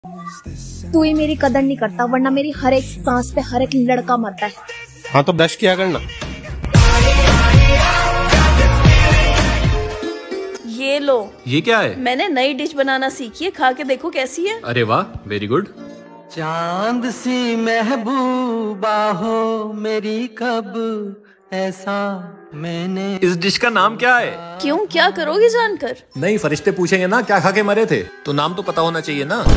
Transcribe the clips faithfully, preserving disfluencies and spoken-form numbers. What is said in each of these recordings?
तू ही मेरी कदर नहीं करता, वरना मेरी हर एक सांस पे हर एक लड़का मरता है। हाँ तो ब्रश किया करना। ये लो। ये क्या है? मैंने नई डिश बनाना सीखी है, खा के देखो कैसी है। अरे वाह, वेरी गुड। चांद सी महबूबा हो मेरी, कब ऐसा मैंने। इस डिश का नाम क्या है? क्यों, क्या करोगे जानकर? नहीं, फरिश्ते पूछेंगे ना क्या खा के मरे थे, तो नाम तो पता होना चाहिए ना।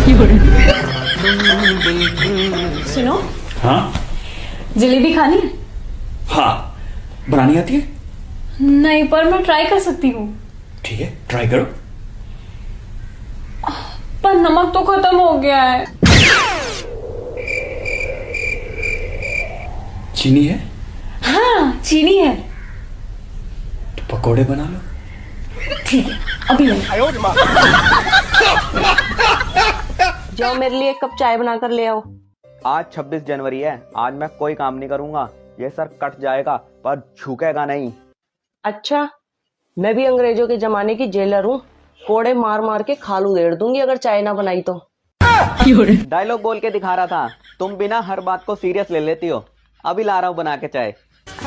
सुनो। हाँ जलेबी खानी है? हाँ, बनानी आती है? नहीं, पर मैं ट्राई कर सकती हूँ। ठीक है, ट्राई करो। पर नमक तो खत्म हो गया है। चीनी है? हाँ, चीनी है। तो पकोड़े बना लो। ठीक है, अभी ले। जाओ मेरे लिए एक कप चाय बनाकर ले आओ। आज छब्बीस जनवरी है, आज मैं कोई काम नहीं करूंगा। ये सर कट जाएगा पर झुकेगा नहीं। अच्छा, मैं भी अंग्रेजों के जमाने की जेलर हूँ, कोड़े मार मार के खाल उधेड़ दूंगी अगर चाय ना बनाई तो। डायलॉग बोल के दिखा रहा था, तुम बिना हर बात को सीरियस ले लेती हो। अभी ला रहा हूँ बना के चाय।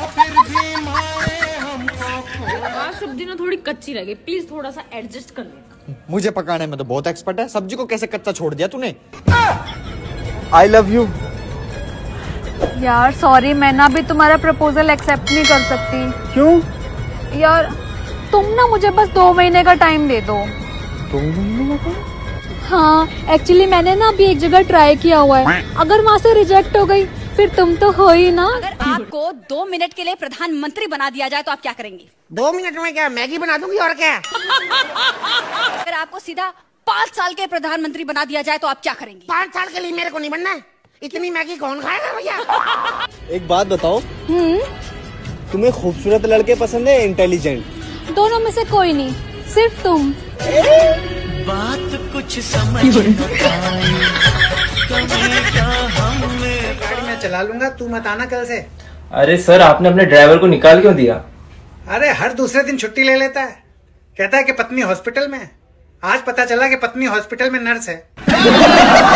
सब्जी ना थोड़ी कच्ची लगे, प्लीज थोड़ा सा एडजस्ट कर लेना। मुझे पकाने में तो बहुत एक्सपर्ट है, सब्जी को कैसे कच्चा छोड़ दिया तूने। I love you. यार सॉरी, मैं ना भी तुम्हारा प्रपोजल एक्सेप्ट नहीं कर सकती। क्यों? यार तुम ना मुझे बस दो महीने का टाइम दे दो। दो महीने का? हाँ, एक्चुअली मैंने ना अभी एक जगह ट्राई किया हुआ है, अगर वहाँ से रिजेक्ट हो गई फिर तुम तो हो ही ना। अगर आपको दो मिनट के लिए प्रधानमंत्री बना दिया जाए तो आप क्या करेंगे? दो मिनट में क्या मैगी बना दूंगी और क्या। अगर आपको सीधा पाँच साल के प्रधानमंत्री बना दिया जाए तो आप क्या करेंगे? पाँच साल के लिए मेरे को नहीं बनना है, इतनी मैगी कौन खाएगा भैया। एक बात बताओ, हम्म, तुम्हें खूबसूरत लड़के पसंद है इंटेलिजेंट? दोनों में से कोई नहीं, सिर्फ तुम। बात कुछ समझ न आई, गाड़ी में चला लूंगा, तू मत आना कल से। अरे सर, आपने अपने ड्राइवर को निकाल क्यों दिया? अरे हर दूसरे दिन छुट्टी ले लेता है, कहता है कि पत्नी हॉस्पिटल में है। आज पता चला कि पत्नी हॉस्पिटल में नर्स है।